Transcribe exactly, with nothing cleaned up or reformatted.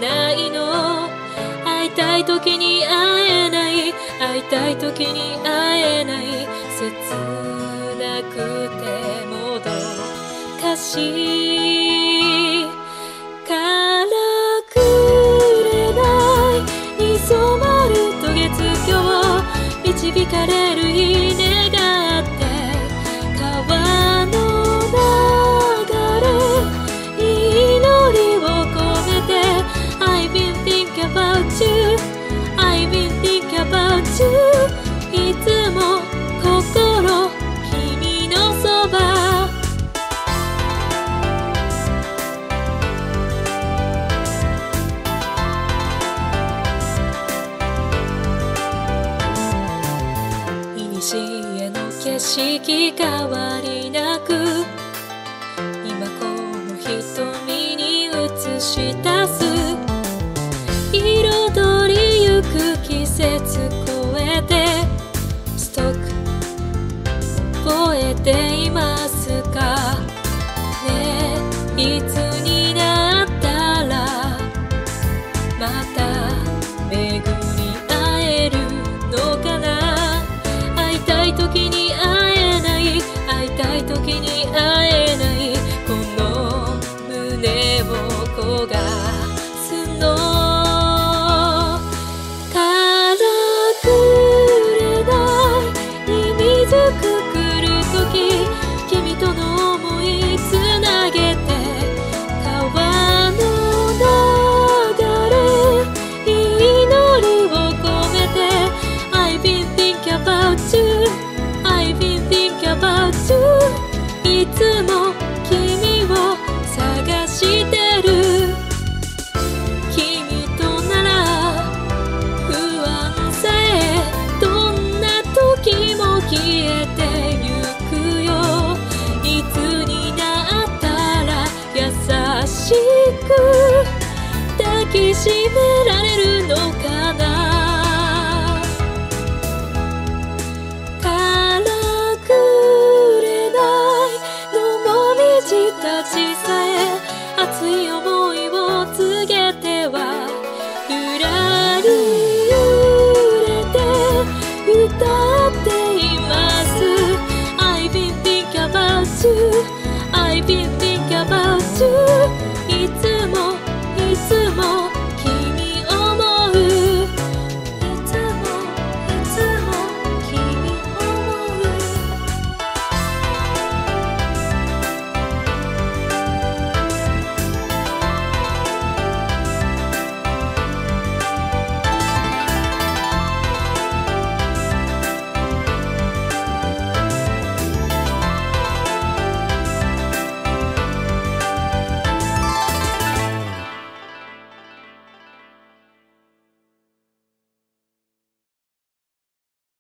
ないの。会いたい時に会えない、会いたい時に会えない、切なくてもどかしいからくれないに染まる渡月橋、導かれる日願って川の流れに祈りを込めて I've been thinking about you I've been thinking about you いつも心君のそば。古の景色変わりなく今この瞳に映し出す彩りゆく季節超えてストック覚えていますかねえ、いつになったらまた巡り会えるのかな。会いたい時に会えない、会いたい時に会えない、この胸を焦がすのからくれないに水くくる時、君との想いつなげて川の流れに祈りを込めて I've been thinking about you I've been thinking about you いつも君を探してる。君となら不安さえどんな時も消えてゆくよ。いつになったら優しく抱きしめられるのかな。たちさえ熱い思い